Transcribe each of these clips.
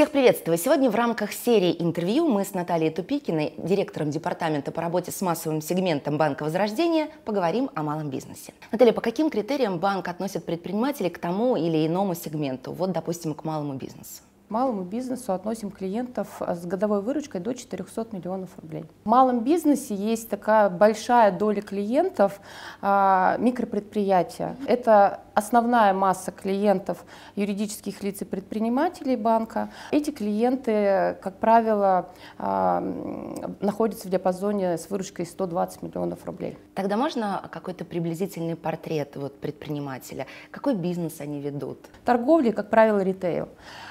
Всех приветствую! Сегодня в рамках серии интервью мы с Натальей Тупикиной, директором департамента по работе с массовым сегментом Банка Возрождения, поговорим о малом бизнесе. Наталья, по каким критериям банк относит предпринимателей к тому или иному сегменту? Вот, допустим, к малому бизнесу. К малому бизнесу относим клиентов с годовой выручкой до 400 миллионов рублей. В малом бизнесе есть такая большая доля клиентов микропредприятия. Это основная масса клиентов юридических лиц и предпринимателей банка. Эти клиенты, как правило, находятся в диапазоне с выручкой 120 миллионов рублей. Тогда можно какой-то приблизительный портрет предпринимателя? Какой бизнес они ведут? Торговля, как правило, ритейл.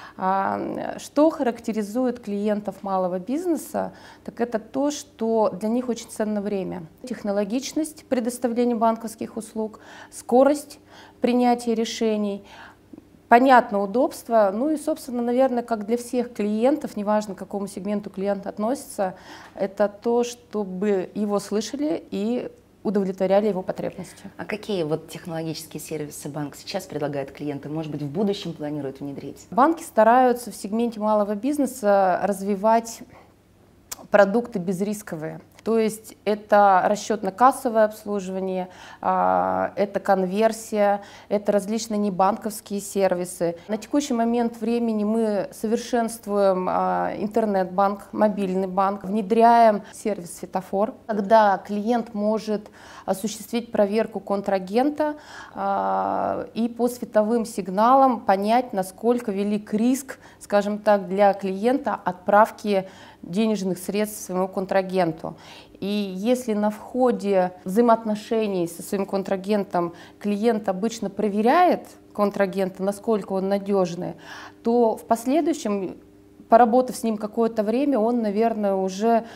Что характеризует клиентов малого бизнеса, так это то, что для них очень ценно время. Технологичность предоставления банковских услуг, скорость принятия решений, понятно, удобство, ну и, собственно, наверное, как для всех клиентов, неважно, к какому сегменту клиент относится, это то, чтобы его слышали и удовлетворяли его потребности. А какие технологические сервисы банк сейчас предлагает клиентам? Может быть, в будущем планирует внедрить? Банки стараются в сегменте малого бизнеса развивать продукты безрисковые. То есть это расчетно-кассовое обслуживание, это конверсия, это различные небанковские сервисы. На текущий момент времени мы совершенствуем интернет-банк, мобильный банк, внедряем сервис «Светофор», когда клиент может осуществить проверку контрагента и по световым сигналам понять, насколько велик риск, скажем так, для клиента отправки денежных средств своему контрагенту. И если на входе взаимоотношений со своим контрагентом клиент обычно проверяет контрагента, насколько он надежный, то в последующем, поработав с ним какое-то время, он, наверное, уже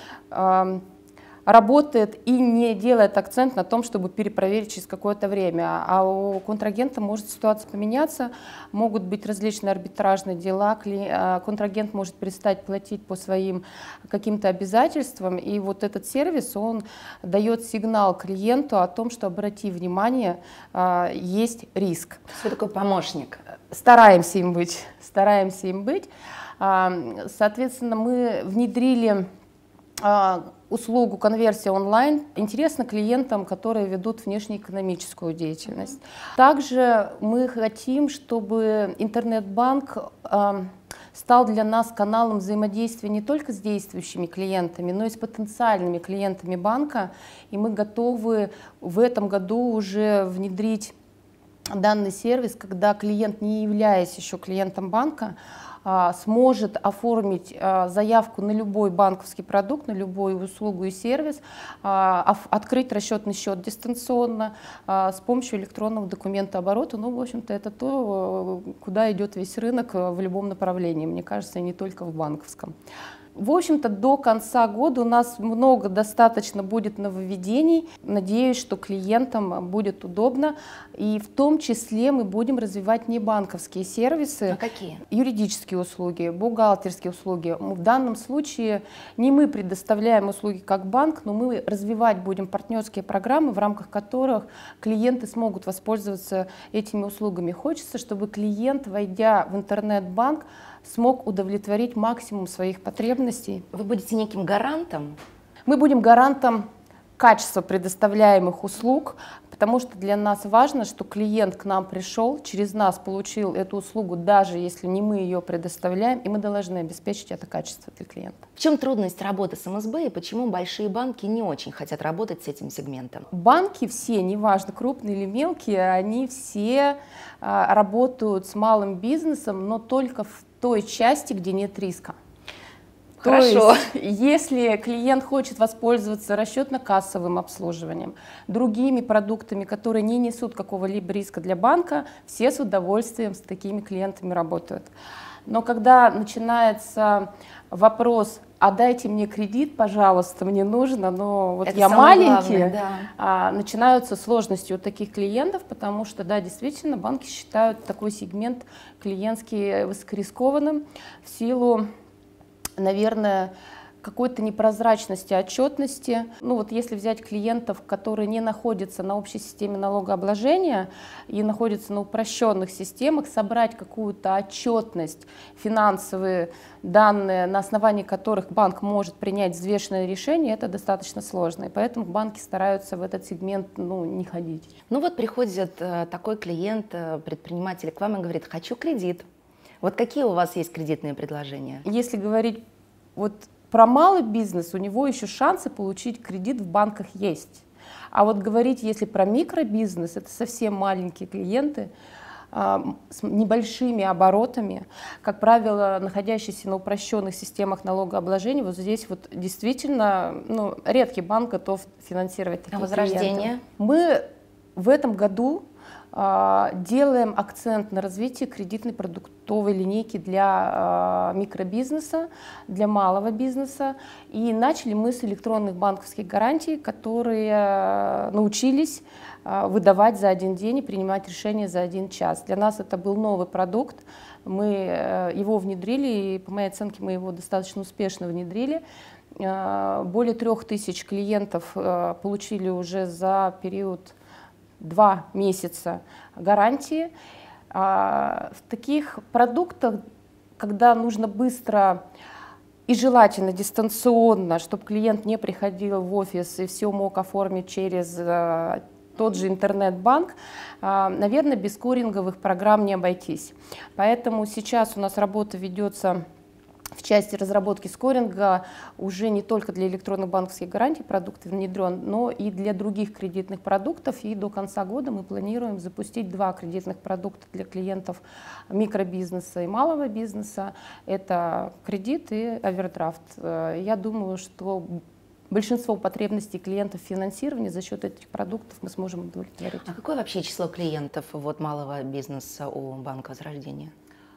работает и не делает акцент на том, чтобы перепроверить через какое-то время. А у контрагента может ситуация поменяться, могут быть различные арбитражные дела, контрагент может перестать платить по своим каким-то обязательствам, и вот этот сервис, он дает сигнал клиенту о том, что, обрати внимание, есть риск. Что такое помощник? Стараемся им быть, стараемся им быть. Соответственно, мы внедрили услугу конверсия онлайн интересна клиентам, которые ведут внешнеэкономическую деятельность. Также мы хотим, чтобы интернет-банк стал для нас каналом взаимодействия не только с действующими клиентами, но и с потенциальными клиентами банка. И мы готовы в этом году уже внедрить данный сервис, когда клиент, не являясь еще клиентом банка, сможет оформить заявку на любой банковский продукт, на любую услугу и сервис, открыть расчетный счет дистанционно с помощью электронного документооборота. Ну, в общем-то, это то, куда идет весь рынок в любом направлении, мне кажется, и не только в банковском. В общем-то, до конца года у нас много достаточно будет нововведений. Надеюсь, что клиентам будет удобно. И в том числе мы будем развивать небанковские сервисы. А какие? Юридические услуги, бухгалтерские услуги. В данном случае не мы предоставляем услуги как банк, но мы развивать будем партнерские программы, в рамках которых клиенты смогут воспользоваться этими услугами. Хочется, чтобы клиент, войдя в интернет-банк, смог удовлетворить максимум своих потребностей. Вы будете неким гарантом? Мы будем гарантом качества предоставляемых услуг, потому что для нас важно, что клиент к нам пришел, через нас получил эту услугу, даже если не мы ее предоставляем, и мы должны обеспечить это качество для клиента. В чем трудность работы с МСБ и почему большие банки не очень хотят работать с этим сегментом? Банки все, неважно, крупные или мелкие, они все работают с малым бизнесом, но только в той части, где нет риска. Хорошо. То есть, если клиент хочет воспользоваться расчетно-кассовым обслуживанием, другими продуктами, которые не несут какого-либо риска для банка, все с удовольствием с такими клиентами работают. Но когда начинается вопрос, а дайте мне кредит, пожалуйста, мне нужно, но вот это я маленький, главное, да. Начинаются сложности у таких клиентов, потому что, да, действительно, банки считают такой сегмент клиентский высокорискованным в силу, наверное, какой-то непрозрачности отчетности. Ну вот если взять клиентов, которые не находятся на общей системе налогообложения и находятся на упрощенных системах, собрать какую-то отчетность, финансовые данные, на основании которых банк может принять взвешенное решение, это достаточно сложно. И поэтому банки стараются в этот сегмент не ходить. Ну вот приходит такой клиент, предприниматель к вам и говорит: хочу кредит. Вот какие у вас есть кредитные предложения? Если говорить вот про малый бизнес, у него еще шансы получить кредит в банках есть. А вот говорить, если про микробизнес, это совсем маленькие клиенты с небольшими оборотами, как правило, находящиеся на упрощенных системах налогообложения, вот здесь вот действительно редкий банк готов финансировать таких Возрождение? клиентов. Мы в этом году делаем акцент на развитие кредитной продуктовой линейки для микробизнеса, для малого бизнеса. И начали мы с электронных банковских гарантий, которые научились выдавать за один день и принимать решения за 1 час. Для нас это был новый продукт. Мы его внедрили, и по моей оценке мы его достаточно успешно внедрили. Более 3000 клиентов получили уже за период 2 месяца гарантии. В таких продуктах, когда нужно быстро и желательно дистанционно, чтобы клиент не приходил в офис и все мог оформить через тот же интернет-банк, наверное, без скоринговых программ не обойтись. Поэтому сейчас у нас работа ведется в части разработки скоринга уже не только для электронных банковских гарантий продукт внедрен, но и для других кредитных продуктов. И до конца года мы планируем запустить 2 кредитных продукта для клиентов микробизнеса и малого бизнеса. Это кредит и овердрафт. Я думаю, что большинство потребностей клиентов в финансировании за счет этих продуктов мы сможем удовлетворить. А какое вообще число клиентов малого бизнеса у Банка Возрождения?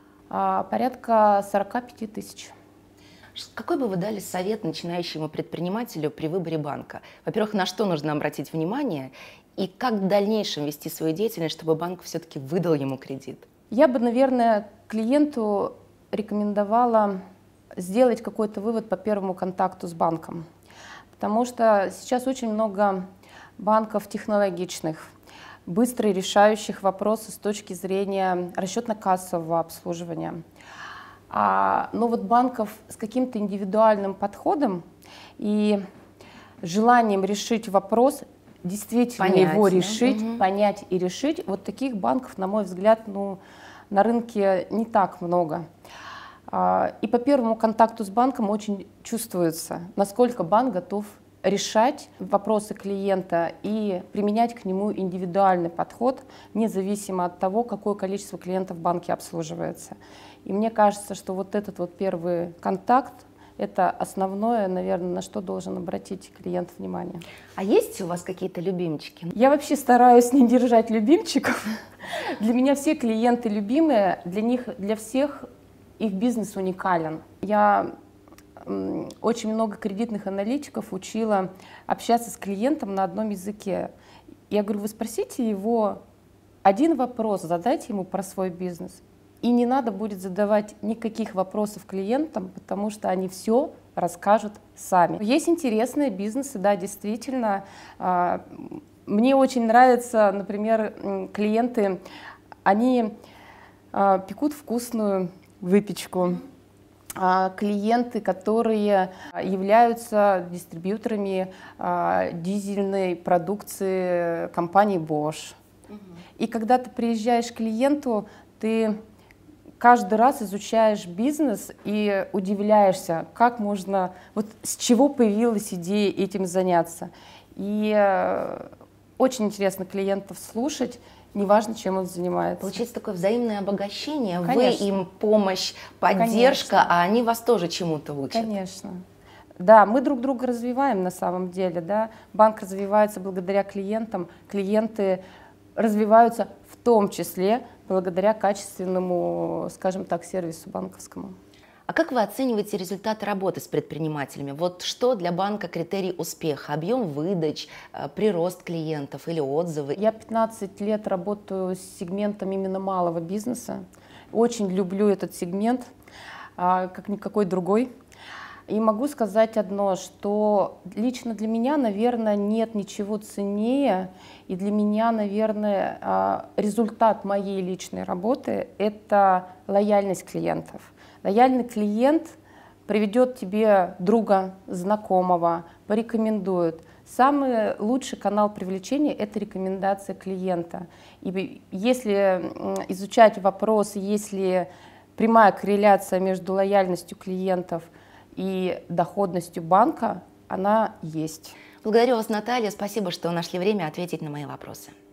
Порядка 45 тысяч. Какой бы вы дали совет начинающему предпринимателю при выборе банка? Во-первых, на что нужно обратить внимание и как в дальнейшем вести свою деятельность, чтобы банк все-таки выдал ему кредит? Я бы, наверное, клиенту рекомендовала сделать какой-то вывод по первому контакту с банком, потому что сейчас очень много банков технологичных, быстро решающих вопросы с точки зрения расчетно-кассового обслуживания. Но вот банков с каким-то индивидуальным подходом и желанием решить вопрос, действительно его решить, понять и решить, вот таких банков, на мой взгляд, на рынке не так много. И по первому контакту с банком очень чувствуется, насколько банк готов решать вопросы клиента и применять к нему индивидуальный подход, независимо от того, какое количество клиентов в банке обслуживается. И мне кажется, что вот этот вот первый контакт — это основное, наверное, на что должен обратить клиент внимание. А есть у вас какие-то любимчики? Я вообще стараюсь не держать любимчиков. Для меня все клиенты любимые, для всех их бизнес уникален. Я очень много кредитных аналитиков учила общаться с клиентом на одном языке. Я говорю: вы спросите его один вопрос, задайте ему про свой бизнес. И не надо будет задавать никаких вопросов клиентам, потому что они все расскажут сами. Есть интересные бизнесы, да, действительно. Мне очень нравятся, например, клиенты, они пекут вкусную выпечку. Клиенты, которые являются дистрибьюторами дизельной продукции компании Bosch. И когда ты приезжаешь к клиенту, ты каждый раз изучаешь бизнес и удивляешься, как можно, вот с чего появилась идея этим заняться. И очень интересно клиентов слушать, неважно, чем он занимается. Получается такое взаимное обогащение. Конечно. Вы им помощь, поддержка, Конечно. а они вас тоже чему-то учат. Конечно. Да, мы друг друга развиваем на самом деле. Да? Банк развивается благодаря клиентам, клиенты развиваются в том числе благодаря качественному, скажем так, сервису банковскому. А как вы оцениваете результаты работы с предпринимателями? Вот что для банка критерий успеха? Объем выдач, прирост клиентов или отзывы? Я 15 лет работаю с сегментом именно малого бизнеса. Очень люблю этот сегмент, как никакой другой. И могу сказать одно, что лично для меня, наверное, нет ничего ценнее, и для меня, наверное, результат моей личной работы — это лояльность клиентов. Лояльный клиент приведет тебе друга, знакомого, порекомендует. Самый лучший канал привлечения — это рекомендация клиента. И если изучать вопрос, есть ли прямая корреляция между лояльностью клиентов и доходностью банка, она есть. Благодарю вас, Наталья. Спасибо, что нашли время ответить на мои вопросы.